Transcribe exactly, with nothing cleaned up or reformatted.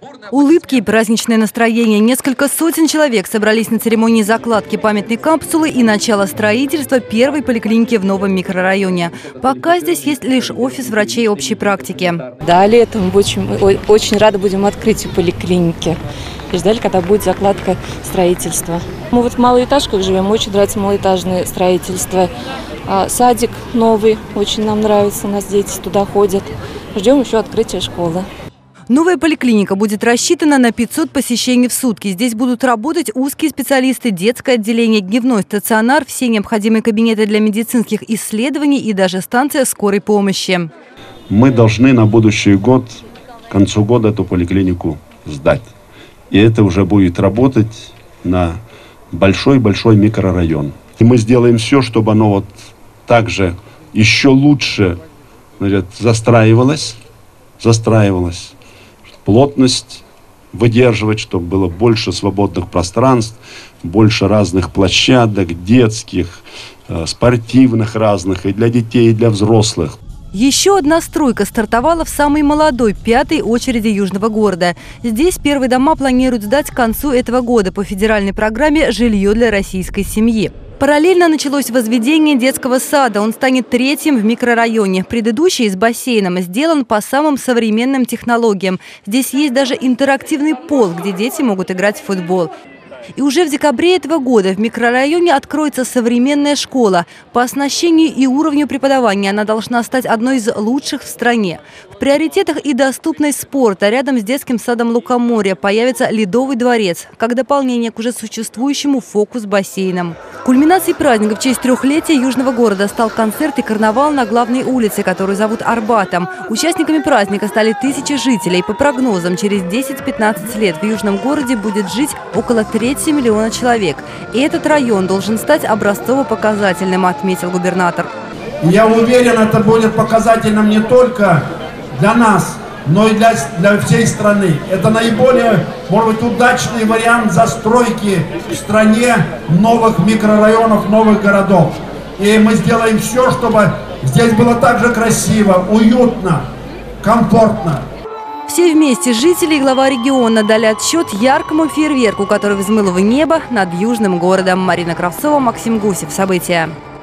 Улыбки и праздничное настроение. Несколько сотен человек собрались на церемонии закладки памятной капсулы и начала строительства первой поликлиники в новом микрорайоне. Пока здесь есть лишь офис врачей общей практики. Да, летом мы очень, очень рады будем открытию поликлиники. И ждали, когда будет закладка строительства. Мы вот в малоэтажках живем, очень нравится малоэтажное строительство. Садик новый, очень нам нравится, у нас дети туда ходят. Ждем еще открытия школы. Новая поликлиника будет рассчитана на пятьсот посещений в сутки. Здесь будут работать узкие специалисты, детское отделение, дневной стационар, все необходимые кабинеты для медицинских исследований и даже станция скорой помощи. Мы должны на будущий год, к концу года, эту поликлинику сдать. И это уже будет работать на большой-большой микрорайон. И мы сделаем все, чтобы оно вот так же еще лучше, значит, застраивалось, застраивалось. Плотность выдерживать, чтобы было больше свободных пространств, больше разных площадок, детских, спортивных разных, и для детей, и для взрослых. Еще одна стройка стартовала в самой молодой, пятой очереди Южного города. Здесь первые дома планируют сдать к концу этого года по федеральной программе «Жилье для российской семьи». Параллельно началось возведение детского сада. Он станет третьим в микрорайоне. Предыдущий с бассейном сделан по самым современным технологиям. Здесь есть даже интерактивный пол, где дети могут играть в футбол. И уже в декабре этого года в микрорайоне откроется современная школа. По оснащению и уровню преподавания она должна стать одной из лучших в стране. В приоритетах и доступность спорта. Рядом с детским садом Лукоморья появится ледовый дворец, как дополнение к уже существующему фокус-бассейнам. Кульминацией праздника в честь трехлетия Южного города стал концерт и карнавал на главной улице, которую зовут Арбатом. Участниками праздника стали тысячи жителей. По прогнозам, через десять-пятнадцать лет в Южном городе будет жить около трети миллиона человек. И этот район должен стать образцово-показательным, отметил губернатор. Я уверен, это будет показательным не только для нас, но и для, для всей страны. Это наиболее, может быть, удачный вариант застройки в стране новых микрорайонов, новых городов. И мы сделаем все, чтобы здесь было так же красиво, уютно, комфортно. Все вместе жители и глава региона дали отсчет яркому фейерверку, который взмыл в небо над Южным городом. Марина Кравцова, Максим Гусев. События.